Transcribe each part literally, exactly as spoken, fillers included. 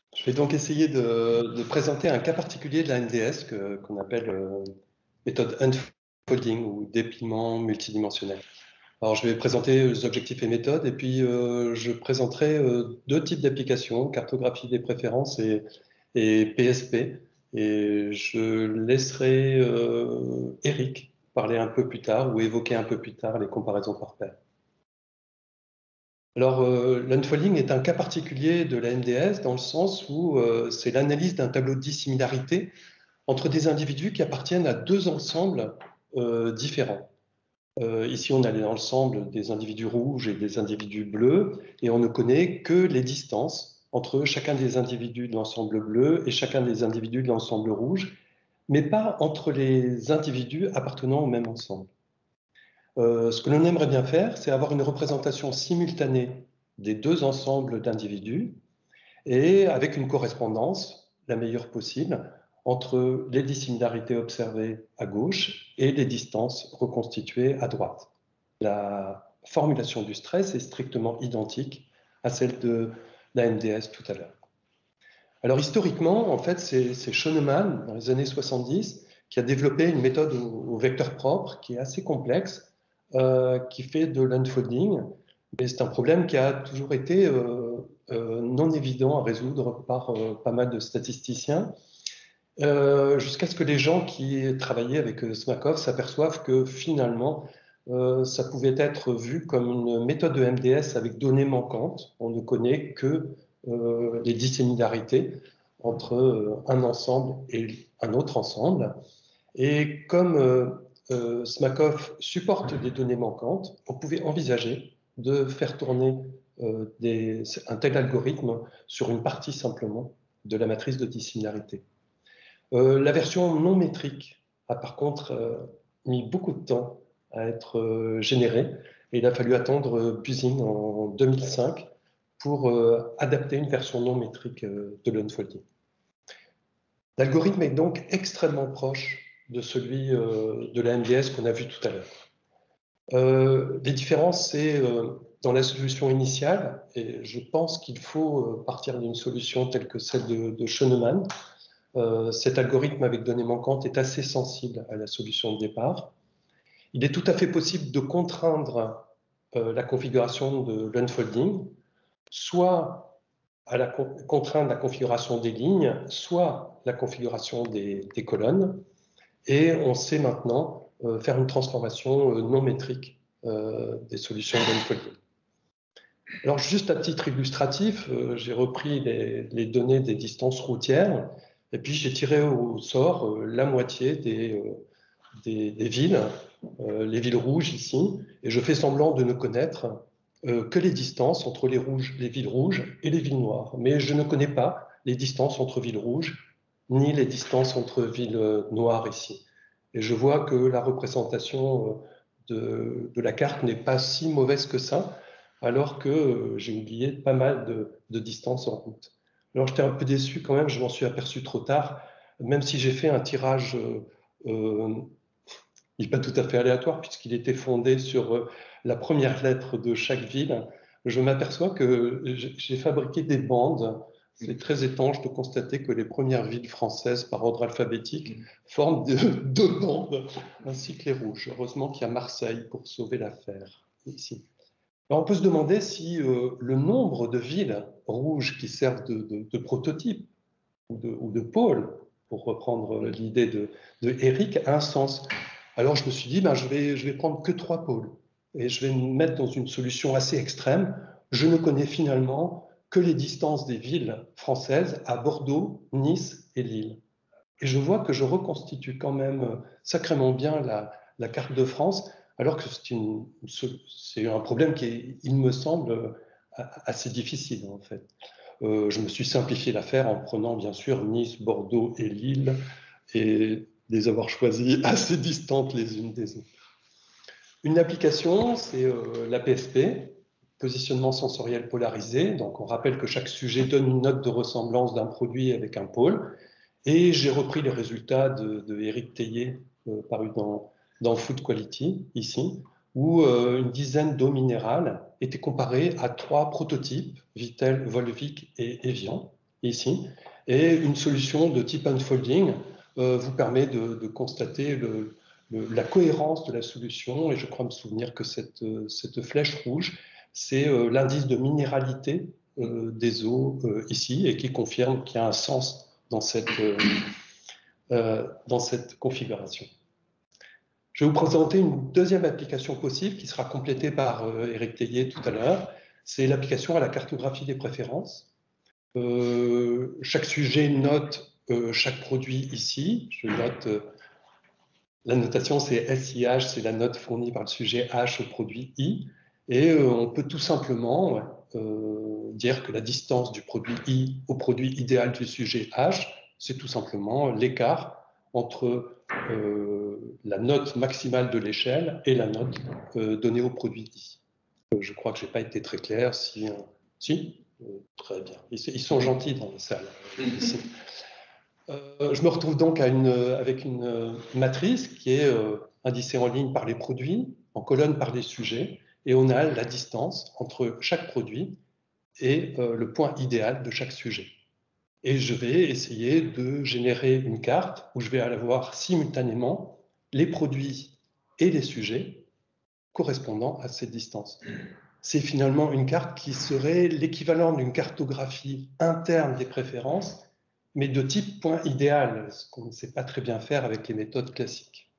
Je vais donc essayer de, de présenter un cas particulier de la N D S que- qu'on appelle euh, méthode unfolding ou dépliement multidimensionnel. Alors, je vais présenter les objectifs et méthodes, et puis euh, je présenterai euh, deux types d'applications, cartographie des préférences et, et P S P. Et je laisserai euh, Eric parler un peu plus tard ou évoquer un peu plus tard les comparaisons par pair. Alors, euh, l'unfolding est un cas particulier de la N D S dans le sens où euh, c'est l'analyse d'un tableau de dissimilarité entre des individus qui appartiennent à deux ensembles euh, différents. Euh, ici, on a l'ensemble des individus rouges et des individus bleus, et on ne connaît que les distances entre chacun des individus de l'ensemble bleu et chacun des individus de l'ensemble rouge, mais pas entre les individus appartenant au même ensemble. Euh, ce que l'on aimerait bien faire, c'est avoir une représentation simultanée des deux ensembles d'individus et avec une correspondance, la meilleure possible, entre les dissimilarités observées à gauche et les distances reconstituées à droite. La formulation du stress est strictement identique à celle de la M D S tout à l'heure. Alors historiquement, en fait, c'est Schoenemann, dans les années soixante-dix, qui a développé une méthode au, au vecteur propre qui est assez complexe, euh, qui fait de l'unfolding, mais c'est un problème qui a toujours été euh, euh, non évident à résoudre par euh, pas mal de statisticiens, euh, jusqu'à ce que les gens qui travaillaient avec euh, Smakov s'aperçoivent que finalement, euh, ça pouvait être vu comme une méthode de M D S avec données manquantes. On ne connaît que euh, les dissimilarités entre euh, un ensemble et un autre ensemble. Et comme euh, euh, Smakov supporte des données manquantes, on pouvait envisager de faire tourner euh, des, un tel algorithme sur une partie simplement de la matrice de dissimilarité. Euh, la version non métrique a par contre euh, mis beaucoup de temps à être euh, générée et il a fallu attendre euh, Buzzing en deux mille cinq pour euh, adapter une version non métrique euh, de l'unfolding. L'algorithme est donc extrêmement proche de celui euh, de la M D S qu'on a vu tout à l'heure. Euh, les différences, c'est euh, dans la solution initiale, et je pense qu'il faut euh, partir d'une solution telle que celle de, de Schoenemann. Euh, cet algorithme avec données manquantes est assez sensible à la solution de départ. Il est tout à fait possible de contraindre euh, la configuration de l'unfolding, soit à la contraindre la configuration des lignes, soit la configuration des, des colonnes. Et on sait maintenant euh, faire une transformation euh, non métrique euh, des solutions d'unfolding. Alors, juste à titre illustratif, euh, j'ai repris les, les données des distances routières et puis j'ai tiré au sort euh, la moitié des, euh, des, des villes, euh, les villes rouges ici, et je fais semblant de ne connaître euh, que les distances entre les, rouges, les villes rouges et les villes noires. Mais je ne connais pas les distances entre villes rouges ni les distances entre villes noires ici. Et je vois que la représentation de, de la carte n'est pas si mauvaise que ça, alors que euh, j'ai oublié pas mal de, de distances en route. Alors j'étais un peu déçu quand même, je m'en suis aperçu trop tard, même si j'ai fait un tirage, euh, euh, il n'est pas tout à fait aléatoire, puisqu'il était fondé sur euh, la première lettre de chaque ville, je m'aperçois que j'ai fabriqué des bandes. C'est très étrange de constater que les premières villes françaises par ordre alphabétique forment de, deux bandes, ainsi que les rouges. Heureusement qu'il y a Marseille pour sauver l'affaire ici. Alors on peut se demander si euh, le nombre de villes rouges qui servent de, de, de prototype ou de, ou de pôle, pour reprendre l'idée de, de Eric, a un sens. Alors je me suis dit, ben, je vais, je vais prendre que trois pôles et je vais me mettre dans une solution assez extrême. Je ne connais finalement que les distances des villes françaises à Bordeaux, Nice et Lille. Et je vois que je reconstitue quand même sacrément bien la, la carte de France, alors que c'est un problème qui est, il me semble, assez difficile en fait. Euh, je me suis simplifié l'affaire en prenant bien sûr Nice, Bordeaux et Lille et les avoir choisies assez distantes les unes des autres. Une application, c'est euh, la P S P, positionnement sensoriel polarisé. Donc on rappelle que chaque sujet donne une note de ressemblance d'un produit avec un pôle. Et j'ai repris les résultats de, de Éric Teillet, euh, paru dans, dans Food Quality, ici, où euh, une dizaine d'eau minérales étaient comparées à trois prototypes, Vittel, Volvic et Evian. ici. Et une solution de type unfolding euh, vous permet de, de constater le, le, la cohérence de la solution. Et je crois me souvenir que cette, cette flèche rouge, c'est euh, l'indice de minéralité euh, des eaux euh, ici, et qui confirme qu'il y a un sens dans cette, euh, euh, dans cette configuration. Je vais vous présenter une deuxième application possible qui sera complétée par euh, Éric Tellier tout à l'heure. C'est l'application à la cartographie des préférences. Euh, chaque sujet note euh, chaque produit ici. Je note, euh, la notation c'est S I H, c'est la note fournie par le sujet H au produit I. Et euh, on peut tout simplement euh, dire que la distance du produit I au produit idéal du sujet H, c'est tout simplement l'écart entre euh, la note maximale de l'échelle et la note euh, donnée au produit I. Euh, je crois que je n'ai pas été très clair. Si, euh, si euh, très bien. Ils, ils sont gentils dans la salle. Ici. Euh, je me retrouve donc à une, avec une matrice qui est euh, indicée en ligne par les produits, en colonne par les sujets, et on a la distance entre chaque produit et euh, le point idéal de chaque sujet. Et je vais essayer de générer une carte où je vais avoir simultanément les produits et les sujets correspondant à cette distance. C'est finalement une carte qui serait l'équivalent d'une cartographie interne des préférences, mais de type point idéal, ce qu'on ne sait pas très bien faire avec les méthodes classiques.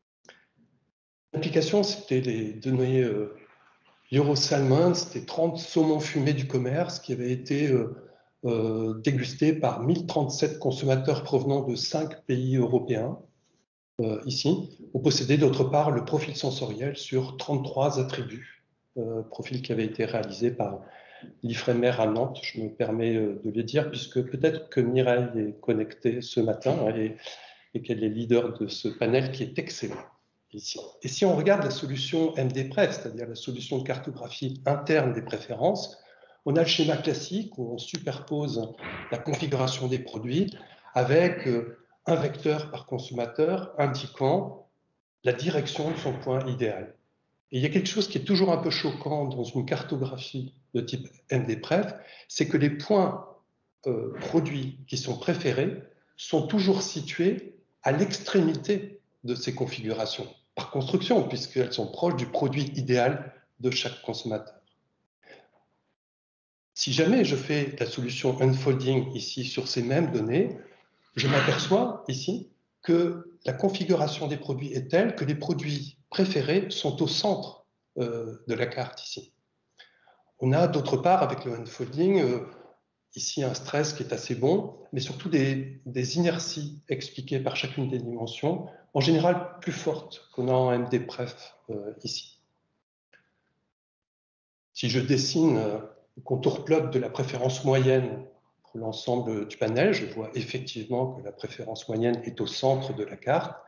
L'application, c'était les données euh, Eurosalmon, c'était trente saumons fumés du commerce qui avaient été euh, euh, dégustés par mille trente-sept consommateurs provenant de cinq pays européens. Euh, ici, on possédait d'autre part le profil sensoriel sur trente-trois attributs, euh, profil qui avait été réalisé par l'Ifremer à Nantes. Je me permets euh, de le dire, puisque peut-être que Mireille est connectée ce matin hein, et, et qu'elle est leader de ce panel qui est excellent ici. Et si on regarde la solution M D Pref, c'est-à-dire la solution de cartographie interne des préférences, on a le schéma classique où on superpose la configuration des produits avec euh, un vecteur par consommateur indiquant la direction de son point idéal. Et il y a quelque chose qui est toujours un peu choquant dans une cartographie de type M D Pref, c'est que les points euh, produits qui sont préférés sont toujours situés à l'extrémité de ces configurations, par construction, puisqu'elles sont proches du produit idéal de chaque consommateur. Si jamais je fais la solution unfolding ici sur ces mêmes données, je m'aperçois ici que la configuration des produits est telle que les produits préférés sont au centre euh, de la carte ici. On a d'autre part avec le unfolding euh, ici un stress qui est assez bon, mais surtout des, des inerties expliquées par chacune des dimensions, en général plus fortes qu'on a en M D Pref euh, ici. Si je dessine euh, le contour plot de la préférence moyenne pour l'ensemble du panel, je vois effectivement que la préférence moyenne est au centre de la carte.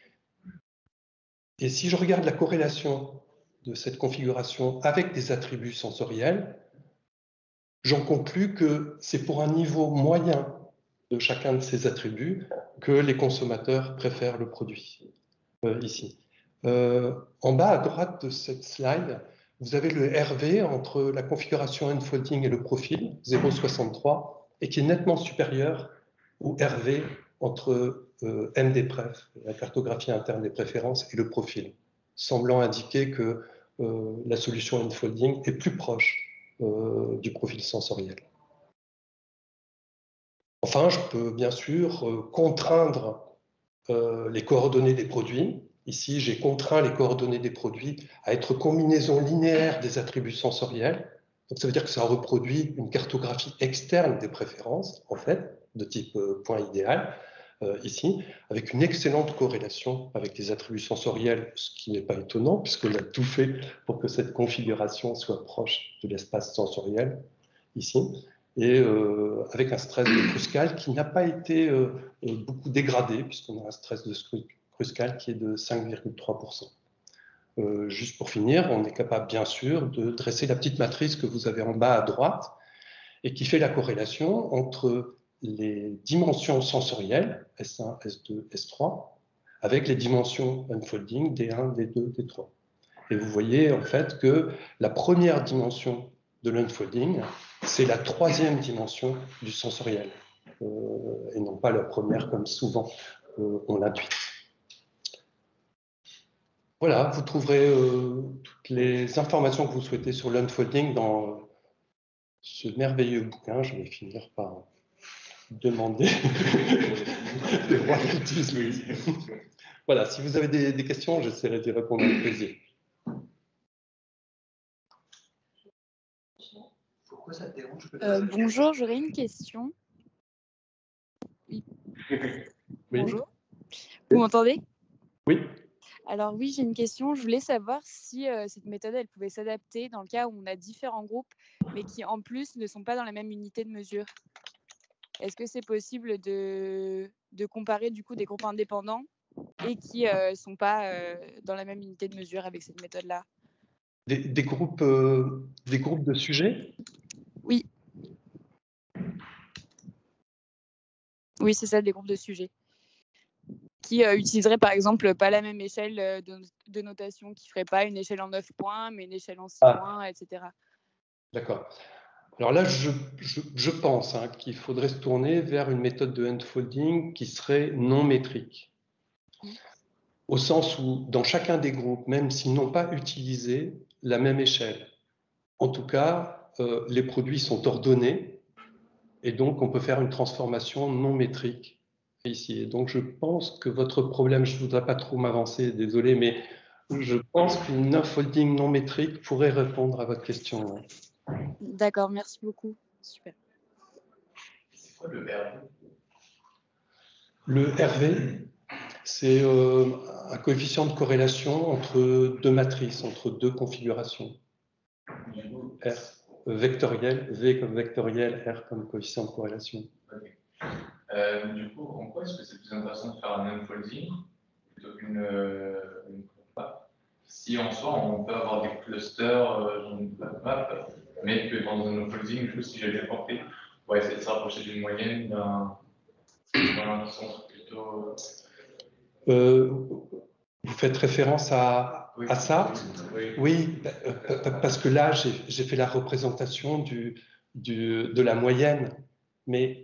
Et si je regarde la corrélation de cette configuration avec des attributs sensoriels, j'en conclus que c'est pour un niveau moyen de chacun de ces attributs que les consommateurs préfèrent le produit, euh, ici. Euh, en bas à droite de cette slide, vous avez le R V entre la configuration unfolding et le profil, zéro virgule soixante-trois, et qui est nettement supérieur au R V entre euh, M D Pref, la cartographie interne des préférences, et le profil, semblant indiquer que euh, la solution unfolding est plus proche euh, du profil sensoriel. Enfin, je peux bien sûr euh, contraindre euh, les coordonnées des produits. Ici, j'ai contraint les coordonnées des produits à être combinaison linéaire des attributs sensoriels. Donc, ça veut dire que ça reproduit une cartographie externe des préférences, en fait, de type euh, point idéal, euh, ici, avec une excellente corrélation avec les attributs sensoriels, ce qui n'est pas étonnant, puisqu'on a tout fait pour que cette configuration soit proche de l'espace sensoriel, ici, et euh, avec un stress de Kruskal qui n'a pas été euh, beaucoup dégradé, puisqu'on a un stress de Kruskal qui est de cinq virgule trois pour cent. Euh, juste pour finir, on est capable bien sûr de dresser la petite matrice que vous avez en bas à droite et qui fait la corrélation entre les dimensions sensorielles, S un, S deux, S trois, avec les dimensions unfolding, D un, D deux, D trois. Et vous voyez en fait que la première dimension de l'unfolding, c'est la troisième dimension du sensoriel, euh, et non pas la première comme souvent euh, on l'intuit. Voilà, vous trouverez euh, toutes les informations que vous souhaitez sur l'unfolding dans ce merveilleux bouquin. Je vais finir par demander de voir qu'ils disent Louise. Voilà, si vous avez des, des questions, j'essaierai d'y répondre avec plaisir. Pourquoi ça te dérange? Euh, bonjour, j'aurais une question. Oui. Oui. Bonjour. Vous m'entendez? Oui. Alors oui, j'ai une question. Je voulais savoir si euh, cette méthode, elle pouvait s'adapter dans le cas où on a différents groupes, mais qui en plus ne sont pas dans la même unité de mesure. Est-ce que c'est possible de, de comparer du coup des groupes indépendants et qui ne euh, sont pas euh, dans la même unité de mesure avec cette méthode-là? Des, des, groupes, euh, des groupes de sujets? Oui. Oui, c'est ça, des groupes de sujets. Qui euh, utiliseraient par exemple pas la même échelle de, de notation, qui ne ferait pas une échelle en neuf points, mais une échelle en six ah. points, et cetera. D'accord. Alors là, je, je, je pense hein, qu'il faudrait se tourner vers une méthode de unfolding qui serait non métrique. Mmh. Au sens où, dans chacun des groupes, même s'ils n'ont pas utilisé la même échelle, en tout cas, euh, les produits sont ordonnés et donc on peut faire une transformation non métrique ici. Et donc je pense que votre problème, je ne voudrais pas trop m'avancer, désolé, mais je pense qu'une unfolding non métrique pourrait répondre à votre question. D'accord, merci beaucoup. Super. C'est quoi le R V? Le R V, c'est euh, un coefficient de corrélation entre deux matrices, entre deux configurations. R vectoriel, V comme vectoriel, R comme coefficient de corrélation. Okay. Euh, du coup, en quoi est-ce que c'est plus intéressant de faire un unfolding plutôt qu'une euh, une map? Si en soi, on peut avoir des clusters euh, dans une map, mais que dans un unfolding, juste si j'ai bien compris, on va essayer de se rapprocher d'une moyenne, d'un centre plutôt. Euh, vous faites référence à, oui, à ça? Oui, oui. oui, parce que là, j'ai fait la représentation du, du, de la moyenne, mais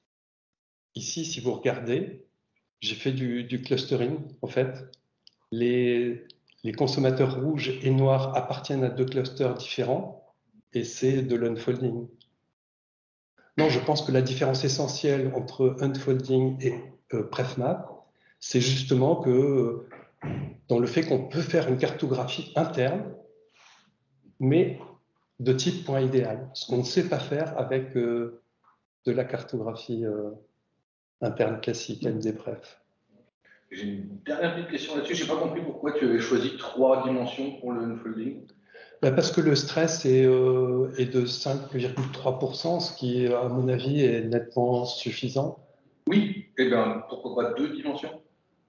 ici, si vous regardez, j'ai fait du, du clustering, en fait. Les, les consommateurs rouges et noirs appartiennent à deux clusters différents, et c'est de l'unfolding. Non, je pense que la différence essentielle entre unfolding et euh, prefmap, c'est justement que euh, dans le fait qu'on peut faire une cartographie interne, mais de type point idéal, ce qu'on ne sait pas faire avec euh, de la cartographie euh, interne classique, M D Pref. J'ai une dernière petite question là-dessus. Je n'ai pas compris pourquoi tu avais choisi trois dimensions pour le unfolding. Ben parce que le stress est, euh, est de cinq virgule trois pour cent, ce qui, à mon avis, est nettement suffisant. Oui, et bien pourquoi pas deux dimensions?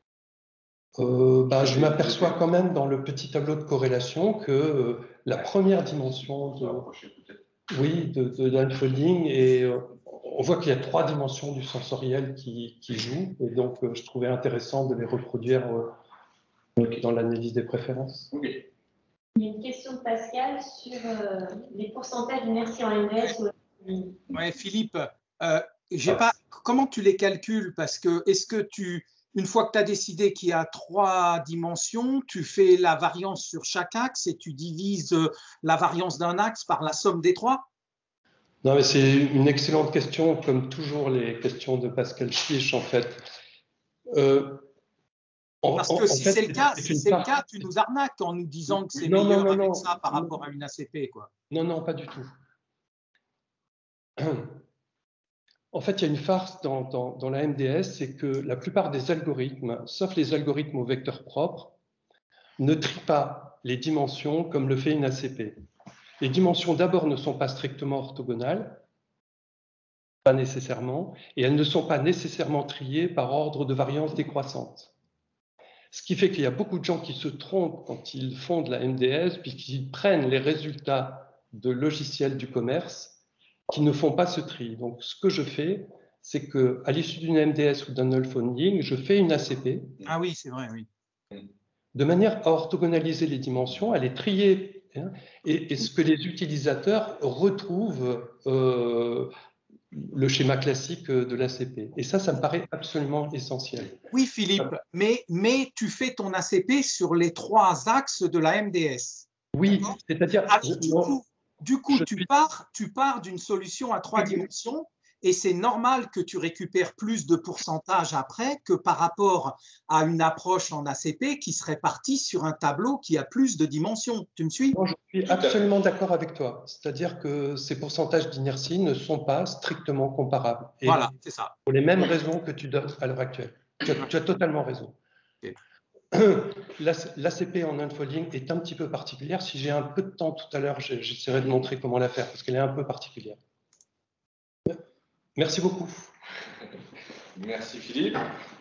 euh, ben, Je m'aperçois quand même dans le petit tableau de corrélation que euh, la première dimension de, oui, de, de l'unfolding, et euh, on voit qu'il y a trois dimensions du sensoriel qui, qui jouent, et donc euh, je trouvais intéressant de les reproduire euh, dans l'analyse des préférences. Okay. Il y a une question de Pascal sur euh, les pourcentages d'inertie en M D S. Oui, Philippe, euh, j'ai pas, comment tu les calcules? Parce que est-ce que tu, une fois que tu as décidé qu'il y a trois dimensions, tu fais la variance sur chaque axe et tu divises la variance d'un axe par la somme des trois? Non, mais c'est une excellente question, comme toujours les questions de Pascal Chiche, en fait. Euh, En, Parce que en, si c'est le cas, si c'est le cas, tu nous arnaques en nous disant que c'est meilleur non, non, avec non, ça par non, rapport à une A C P, quoi. Non, non, pas du tout. En fait, il y a une farce dans, dans, dans la M D S, c'est que la plupart des algorithmes, sauf les algorithmes au vecteur propre, ne trient pas les dimensions comme le fait une A C P. Les dimensions, d'abord, ne sont pas strictement orthogonales, pas nécessairement, et elles ne sont pas nécessairement triées par ordre de variance décroissante. Ce qui fait qu'il y a beaucoup de gens qui se trompent quand ils font de la M D S, puisqu'ils prennent les résultats de logiciels du commerce qui ne font pas ce tri. Donc, ce que je fais, c'est qu'à l'issue d'une M D S ou d'un unfolding, je fais une A C P. Ah oui, c'est vrai, oui. De manière à orthogonaliser les dimensions, à les trier et, et ce que les utilisateurs retrouvent euh, le schéma classique de l'A C P. Et ça, ça me paraît absolument essentiel. Oui, Philippe, mais, mais tu fais ton A C P sur les trois axes de la M D S. Oui, c'est-à-dire... Alors, du coup, du coup tu, suis... pars, tu pars d'une solution à trois dimensions et c'est normal que tu récupères plus de pourcentage après que par rapport à une approche en A C P qui serait partie sur un tableau qui a plus de dimensions. Tu me suis? Non, je suis absolument d'accord avec toi. C'est-à-dire que ces pourcentages d'inertie ne sont pas strictement comparables. Et voilà, c'est ça. Pour les mêmes raisons que tu donnes à l'heure actuelle. Tu as, tu as totalement raison. Okay. L'A C P en unfolding est un petit peu particulière. Si j'ai un peu de temps tout à l'heure, j'essaierai de montrer comment la faire parce qu'elle est un peu particulière. Merci beaucoup. Merci Philippe.